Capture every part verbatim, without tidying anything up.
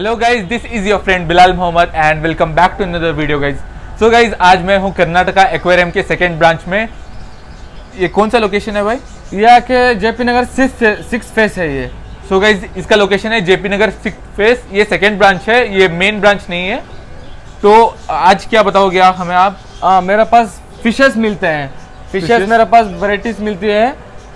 Hello guys, this is your friend Bilal Mohammad and welcome back to another video guys. So guys, आज मैं हूँ Karnataka aquarium के second branch में। ये कौन सा लोकेशन है भाई? ये आके JP Nagar six six phase है ये। सो so गाइज, इसका लोकेशन है जेपी नगर सिक्स फेस। ये सेकेंड ब्रांच है, ये मेन ब्रांच नहीं है। तो आज क्या बताओगे आप हमें? आप आ, मेरे पास फिशेस मिलते हैं। फिशेस मेरे पास वैरायटीज मिलती है।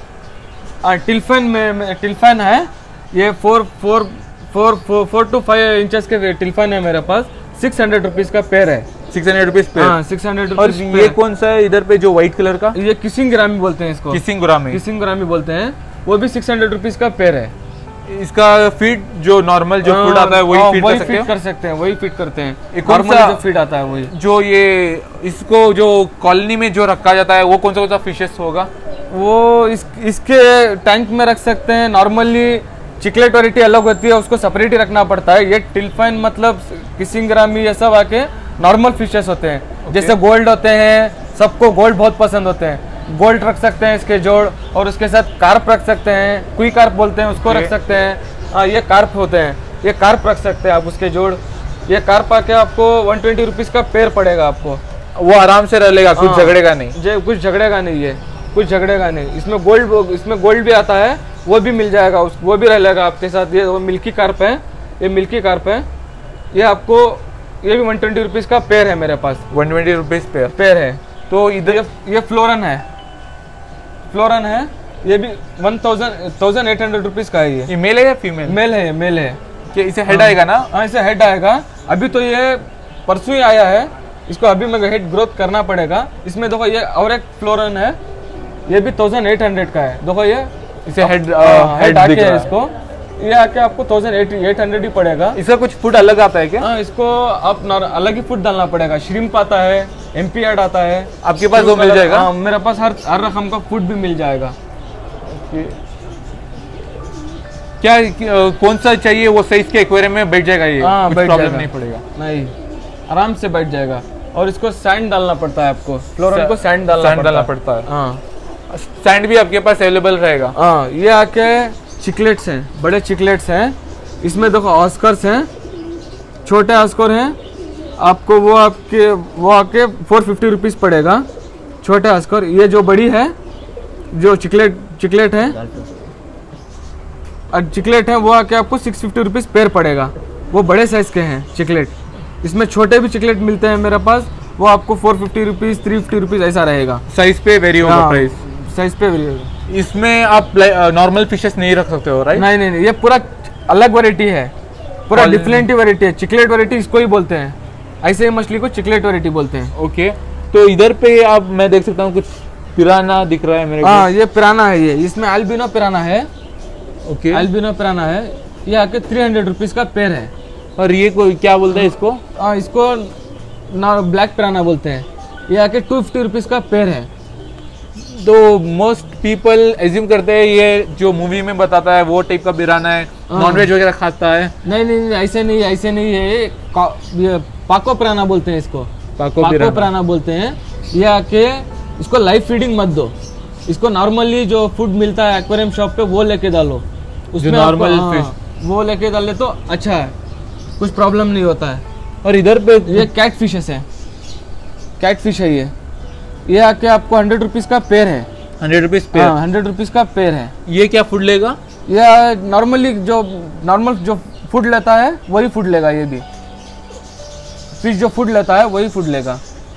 टिल्फन में टिल्फन है ये four four four four four two five inches के टिल्फन है मेरे पास। सिक्स हंड्रेड रुपीज का पेयर है। Six hundred rupees pair. हाँ, सिक्स हंड्रेड और ये कौन सा है इधर पे जो व्हाइट कलर का? ये किसिंग ग्रामी बोलते हैं इसको। किसिंग ग्रामी किसिंग ग्रामी बोलते हैं। वो भी सिक्स हंड्रेड रुपीज का पेयर है। इसका फीड जो नॉर्मल जो फीड आता है वही फीड कर सकते हैं? कर सकते हैं, वही फीड करते हैं। नॉर्मल जो फीड आता है वही। जो ये इसको जो कॉलोनी में जो रखा जाता है वो कौन सा कौन सा फिशेस होगा? वो इस इसके टैंक में रख सकते हैं। नॉर्मली चिकलेट वैरायटी अलग होती है, उसको सेपरेट ही रखना पड़ता है। ये टिल्फाइन मतलब किसिंग ग्रामी ये सब आके नॉर्मल फिशेस होते हैं। okay. जैसे गोल्ड होते हैं, सबको गोल्ड बहुत पसंद होते हैं। गोल्ड रख सकते हैं इसके जोड़, और उसके साथ कार्प रख सकते हैं। क्वी कार्प बोलते हैं उसको okay. रख सकते हैं। आ, ये कार्प होते हैं, ये कार्प रख सकते हैं आप उसके जोड़। ये कार्प आके आपको वन ट्वेंटी रुपीज का पेयर पड़ेगा आपको। वो आराम से रह लेगा, कुछ झगड़ेगा नहीं। जो कुछ झगड़ेगा नहीं, ये कुछ झगड़ेगा नहीं। इसमें गोल्ड इसमें गोल्ड भी आता है, वो भी मिल जाएगा, उस वो भी रह लेगा आपके साथ। ये वो मिल्की कार्प है, ये मिल्की कार्प है। ये आपको ये भी वन ट्वेंटी रुपीज़ का पेयर है मेरे पास। One twenty rupees pair pair है। तो इधर ये, ये फ्लोरन है, फ्लोरन है। ये भी one thousand thousand eight hundred rupees का है। ये ये मेल है या फीमेल? मेल है, मेल है। कि इसे हेड आएगा ना? हाँ, इसे हेड आएगा। अभी तो ये परसों ही आया है, इसको अभी मैं हेड ग्रोथ करना पड़ेगा। इसमें देखो ये और एक फ्लोरन है, ये भी थाउजेंड एट हंड्रेड का है। देखो ये इसे हेड हेड आके है इसको। ये आके आपको थाउजेंड एट हंड्रेड ही पड़ेगा। इसका कुछ फूड अलग आता है क्या? हाँ, इसको आप अलग ही फूड डालना पड़ेगा। श्रिम्प आता है, एमपी एड आता है। आपके पास वो मिल जाएगा? हाँ, मेरे पास हर हर रकम का फूड भी मिल जाएगा। क्या कौन सा चाहिए वो साइज के एक्वेरियम में बैठ जाएगा? ये हाँ, बैठ प्रॉब्लम जाएगा। नहीं पड़ेगा? नहीं, आराम से बैठ जाएगा। और इसको सैंड डालना पड़ता है आपको। फ्लोरन को सैंड डालना सैंड डालना पड़ता है। हाँ, सैंड भी आपके पास अवेलेबल रहेगा? हाँ, ये आके चिकलेट्स हैं, बड़े चिकलेट्स हैं। इसमें देखो ऑस्कर्स हैं, छोटे ऑस्कर हैं। आपको वो आपके वो आके फोर फिफ्टी रुपीज़ पड़ेगा छोटे ऑस्कर। ये जो बड़ी है, जो चिकलेट चिकलेट है और चिकलेट है, वो आके आपको सिक्स फिफ्टी रुपीज़ पेयर पड़ेगा। वो बड़े साइज़ के हैं चिकलेट। इसमें छोटे भी चिकलेट मिलते हैं मेरे पास, वो आपको four fifty rupees three fifty rupees ऐसा रहेगा। साइज पे वेरी होगा प्राइस? साइज पे वेरी होगा। इसमें आप नॉर्मल फिशेस नहीं रख सकते हो, राइट? नहीं नहीं नहीं, ये पूरा अलग वैरायटी है, पूरा डिफरेंट वैरायटी है। चिकलेट वैरायटी इसको ही बोलते हैं। ऐसे ही मछली को चिकलेट वैरायटी बोलते हैं। ओके, तो इधर पे आप मैं देख सकता हूँ कुछ पिराना दिख रहा है मेरे को। हाँ, ये पिराना है। ये इसमें अल्बिनो पिराना है। ओके, अल्बिनो पिराना है। ये आके थ्री हंड्रेड रुपीज़ का पेयर है। और ये कोई क्या बोलते हैं इसको? हाँ, इसको ना ब्लैक पिराना बोलते हैं। ये आके टू फिफ्टी रुपीज़ का पेयर है। तो मोस्ट पीपल एज्यूम करते हैं ये जो मूवी में बताता है वो टाइप का पिराना है, नॉनवेज वगैरह खाता है। नहीं नहीं नहीं, ऐसे नहीं, ऐसे नहीं है। ये पाको पिराना बोलते हैं इसको। पाको पाको पिराना बोलते हैं। ये आके इसको लाइव फीडिंग मत दो। इसको नॉर्मली जो फूड मिलता है एक्वेरियम शॉप पे वो लेके डालो। उसमें नॉर्मल फिश वो लेके डाले तो अच्छा है, कुछ प्रॉब्लम नहीं होता है। और इधर पे ये कैट फिशेस है, कैट फिश है। ये ये आके आपको हंड्रेड रुपीज़ का पेयर है। Hundred rupees pair? हाँ, हंड्रेड रुपीज़ का पेयर है। ये क्या फूड लेगा? ये नॉर्मली जो नॉर्मल जो फूड लेता है वही फूड लेगा। ये भी फिश जो फूड लेता है वही फूड लेगा।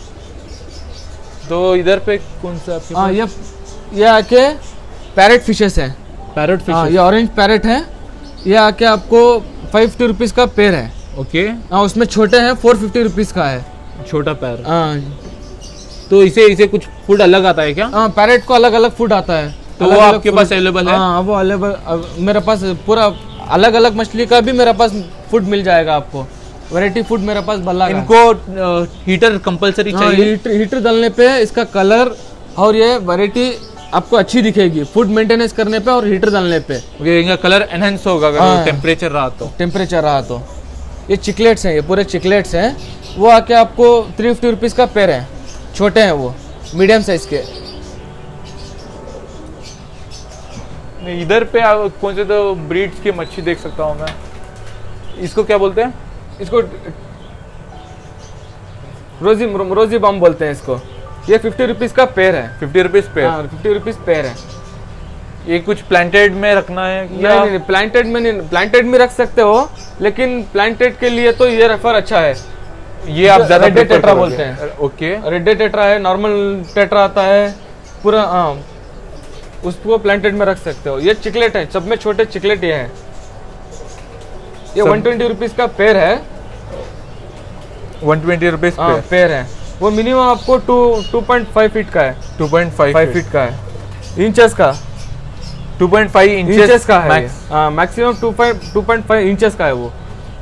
तो इधर पे कौन सा? हाँ, ये ये आके पैरेट फिशेस है। Parrot fish? हाँ, ये ऑरेंज पैरेट है। ये आके आपको फाइव फिफ्टी रुपीज़ का पेयर है। ओके। हाँ, उसमें छोटे हैं, फोर फिफ्टी रुपीज़ का है छोटा पैर। हाँ, तो इसे इसे कुछ फूड अलग आता है क्या? हाँ, पैरेट को अलग अलग फूड आता है। तो वो आपके पास अवेलेबल है? हाँ, वो अवेलेबल मेरे पास पूरा अलग अलग मछली का भी मेरे पास फूड मिल जाएगा आपको। वैरायटी फूड मेरे पास भला। इनको हीटर कंपलसरी चाहिए? हीटर हीटर डालने पे इसका कलर और ये वैरायटी आपको अच्छी दिखेगी फूड मेंटेनेंस करने पे और हीटर डालने पे। ओके, इनका कलर एनहांस होगा अगर टेम्परेचर रहा तो? टेम्परेचर रहा तो। ये चिकलेट्स हैं, ये पूरे चिकलेट्स हैं। वो आके आपको थ्री फिफ्टी रुपीज़ का पेयर है। छोटे हैं वो, मीडियम साइज के। इधर पे कौन से तो ब्रीड्स की मच्छी देख सकता हूँ मैं? इसको क्या बोलते हैं? इसको रोजी रोजी बम बोलते हैं इसको। ये फिफ्टी रुपीज का पेयर है। Fifty rupees pair? हाँ, फिफ्टी रुपीज पेयर है। ये कुछ प्लांटेड में रखना है नहीं, नहीं नहीं प्लांटेड में नहीं, प्लांटेड में रख सकते हो, लेकिन प्लांटेड के लिए तो ये रेफर अच्छा है। ये आप ज्यादा रेड टेट्रा बोलते हैं। ओके, रेड टेट्रा है, नॉर्मल टेट्रा आता है पूरा, हाँ उसको प्लांटेड में रख सकते हो। ये चिकलेट है, सब में छोटे चिकलेट ये है। ये वन ट्वेंटी रुपीज का पेयर है। वन ट्वेंटी रुपीज पेयर है। वो मिनिमम आपको two two point five feet का है। टू पॉइंट फाइव फीट का है, इंचेस का। टू पॉइंट फाइव इंचेस का है। हाँ, maximum two point five inches का है वो।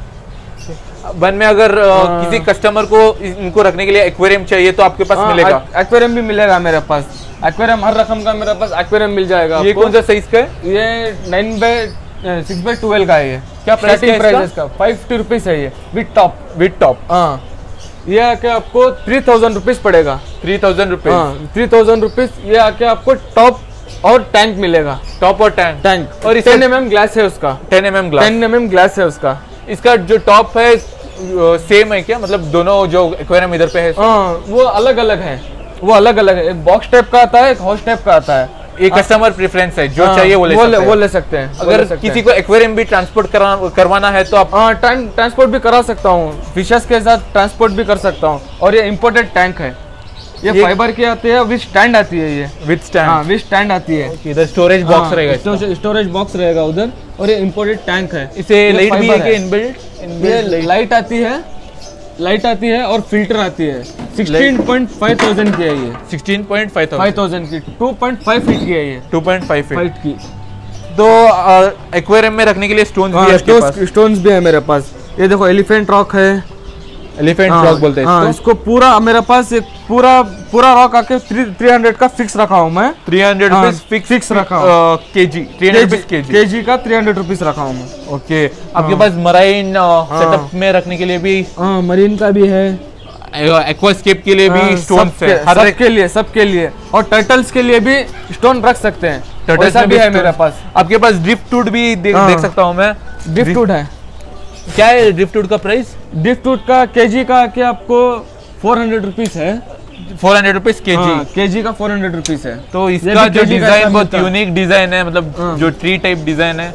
वन में अगर आ, किसी कस्टमर को इनको रखने के लिए एक्वेरियम चाहिए तो आपके पास आ, मिलेगा? एक्वेरियम भी मिलेगा मेरे पास। एक्वेरियम हर रकम का मेरे पास एक्वेरियम मिल जाएगा। ये कौन सा साइज का है? ये nine by six by twelve का है। ये क्या प्राइस है इसका? फाइव फिफ्टी रुपीज है ये, विद टॉप। विद टॉप, हाँ। ये आके आपको थ्री थाउजेंड रुपीज पड़ेगा। Three thousand rupees? हाँ, थ्री थाउजेंड रुपीज। ये आके आपको टॉप और टैंक मिलेगा। टॉप और टैंक? टैंक। और टेन एम एम ग्लास है उसका। Ten M M glass? Ten M M glass है उसका। इसका जो टॉप है सेम है क्या? मतलब दोनों जो एक्वेरियम इधर पे है? हाँ, वो अलग अलग है, वो अलग अलग है। एक बॉक्स टाइप का आता है, एक हाउस टाइप का आता है। ये कस्टमर प्रेफरेंस है, जो हाँ, चाहिए वो ले वो सकते हैं। वो ले सकते हैं। अगर किसी को एक्वेरियम भी ट्रांसपोर्ट करवाना है तो आप? हाँ, ट्रांसपोर्ट भी करा सकता हूँ, फिशेस के साथ ट्रांसपोर्ट भी कर सकता हूँ। और ये इम्पोर्टेड टैंक है। ये, ये फाइबर की आती है, विद स्टैंड आती है। ये विद स्टैंड? हाँ, विद स्टैंड आती है। इधर स्टोरेज बॉक्स रहेगा? स्टोरेज बॉक्स रहेगा उधर। और ये इम्पोर्टेड टैंक है। इसे लाइट भी है इनबिल्ट? ये लाइट आती है, लाइट आती है और फिल्टर आती है। सिक्सटीन पॉइंट फाइव थाउजेंड की है ये। सिक्सटीन पॉइंट फाइव थाउजेंड की, टू पॉइंट फाइव फीट की है ये। टू पॉइंट फाइव फीट की। तो एक्वेरियम में रखने के लिए स्टोन्स भी है आपके पास? स्टोन्स भी है मेरे पास। ये देखो एलिफेंट रॉक है। एलिफेंट रॉक बोलते हैं इसको? इसको पूरा मेरे पास एक पूरा पूरा रॉक आके थ्री हंड्रेड का फिक्स रखा हूँ मैं। Three hundred rupees fix fix रखा हूँ। KG three hundred rupees KG KG का थ्री हंड्रेड रुपीज रखा हूँ मैं। ओके। आपके पास मराइन सेटअप में रखने के लिए भी? हाँ, मरीन का भी है। एक्वास्केप के लिए भी स्टोन्स है? हर एक के लिए, सबके लिए। और टर्टल्स के लिए भी स्टोन रख सकते हैं। टर्टल्स भी है मेरे पास। आपके पास ड्रिफ्टवुड भी देख सकता हूँ मैं। ड्रिफ्टवुड है। क्या है ड्रिफ्टवुड का प्राइस? ड्रिफ्टवुड का केजी का क्या आपको फोर हंड्रेड रुपीज है। Four hundred rupees KG? KG का फोर हंड्रेड रुपीज है। तो इसका जो डिजाइन बहुत यूनिक डिजाइन है, मतलब जो ट्री टाइप डिजाइन है,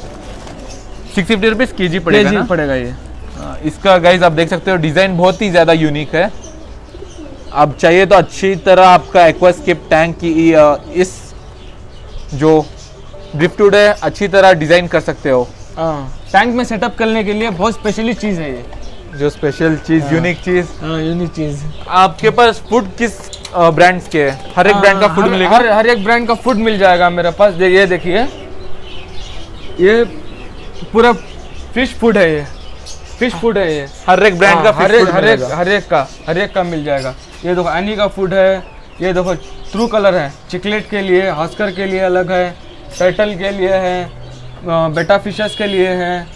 सिक्स फिफ्टी रुपीज केजी पड़ेगा ना? पड़ेगा ये। इसका गाइज आप देख सकते हो डिजाइन बहुत ही ज्यादा यूनिक है। आप चाहिए तो अच्छी तरह आपका एक्वास्केप टैंक की इस जो ड्रिफ्टवुड है अच्छी तरह डिजाइन कर सकते हो। टैंक में सेटअप करने के लिए बहुत स्पेशली चीज है ये। जो स्पेशल चीज, यूनिक चीज। हाँ, यूनिक चीज। आपके पास फूड किस ब्रांड्स के है? हर एक ब्रांड का फूड मिलेगा? हर हर एक ब्रांड का फूड मिल जाएगा मेरे पास। ये देखिए, ये पूरा फिश फूड है। ये फिश फूड है। ये हर एक ब्रांड का हर एक हर एक हर एक का हर एक का मिल जाएगा। ये देखो एनी का फूड है। ये देखो ट्रू कलर है, चिकलेट के लिए, हॉस्कर के लिए अलग है, टर्टल के लिए है, बेटा फिशेस के लिए है,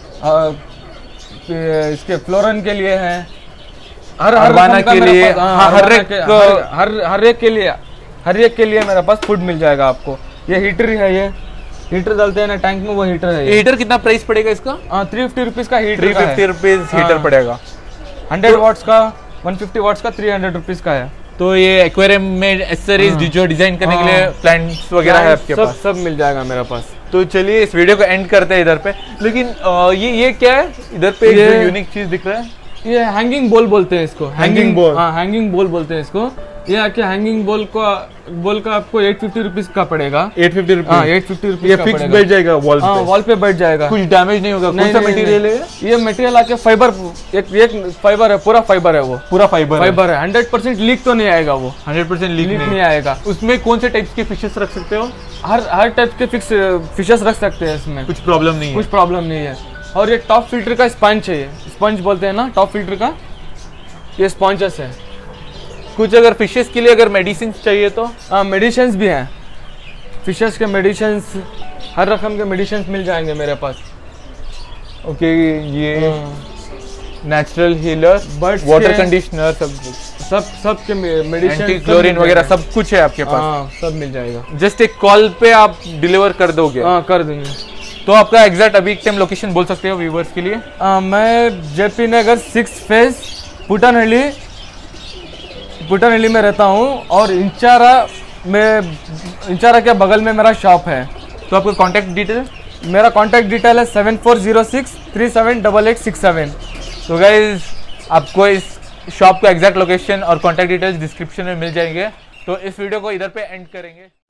इसके फ्लोरन के लिए है, हर हर के लिए, हर एक हर हर एक के लिए हर एक के लिए मेरे पास फूड मिल जाएगा आपको। ये हीटर है, ये हीटर डालते हैं ना टैंक में, वो हीटर है। ये हीटर कितना प्राइस पड़ेगा इसका? हाँ, थ्री फिफ्टी रुपीज का heater. Three fifty rupees heater पड़ेगा। हंड्रेड वाट्स का, वन फिफ्टी वाट्स का, थ्री हंड्रेड रुपीज का है। तो ये एक्वेरियम में एक्सेसरीज जो डिजाइन करने के लिए प्लांट्स वगैरह है आपके पास? सब मिल जाएगा मेरे पास। तो चलिए इस वीडियो को एंड करते हैं इधर पे। लेकिन आ, ये ये क्या है इधर पे? ये जो यूनिक चीज दिख रहा है, ये हैंगिंग बॉल बोलते हैं इसको। Hanging ball? हाँ, हैंगिंग बॉल बोलते हैं इसको। ये आके हैंगिंग बॉल को बॉल का आपको एट फिफ्टी रुपीज का पड़ेगा। Eight fifty rupees? हाँ, एट फिफ्टी रुपीज। ये फिक्स बैठ जाएगा वॉल पे? हाँ, वॉल पे बैठ जाएगा। कुछ डैमेज नहीं होगा? कौन सा मटेरियल है ये? मटेरियल आके फाइबर, एक एक फाइबर है, पूरा फाइबर है वो। पूरा फाइबर फाइबर है। हंड्रेड परसेंट लीक तो नहीं आएगा वो। हंड्रेड परसेंट लीक नहीं आएगा। उसमें कौन से टाइप्स के फिशेस रख सकते हो? हर हर टाइप के फिक्स फिशेस रख सकते हैं इसमें। कुछ प्रॉब्लम नहीं है? कुछ प्रॉब्लम नहीं है। और ये टॉप फिल्टर का स्पंज है। ये स्पंज बोलते हैं ना टॉप फिल्टर का, ये स्पंजस है। कुछ अगर फिशेस के लिए अगर मेडिसिन चाहिए तो? हाँ, मेडिसिन भी हैं। फिशेस के मेडिसिन, हर रकम के मेडिसिन मिल जाएंगे मेरे पास। ओके। ये natural healer, birds, water conditioner, सब सब सब के मेडिसिन, एंटी क्लोरीन वगैरह सब कुछ है आपके पास? हाँ, सब मिल जाएगा। जस्ट एक कॉल पे आप डिलीवर कर दोगे? हाँ, कर देंगे। तो आपका एग्जैक्ट अभी टाइम लोकेशन बोल सकते हो व्यूवर्स के लिए? आ, मैं JP Nagar six phase Puttenahalli Puttenahalli में रहता हूँ और इंचारा में इंचारा के बगल में मेरा शॉप है। तो आपका कॉन्टैक्ट डिटेल? मेरा कॉन्टैक्ट डिटेल है seven four zero six three seven double eight six seven. तो गाइज आपको इस शॉप का एग्जैक्ट लोकेशन और कॉन्टैक्ट डिटेल्स डिस्क्रिप्शन में मिल जाएंगे। तो इस वीडियो को इधर पे एंड करेंगे।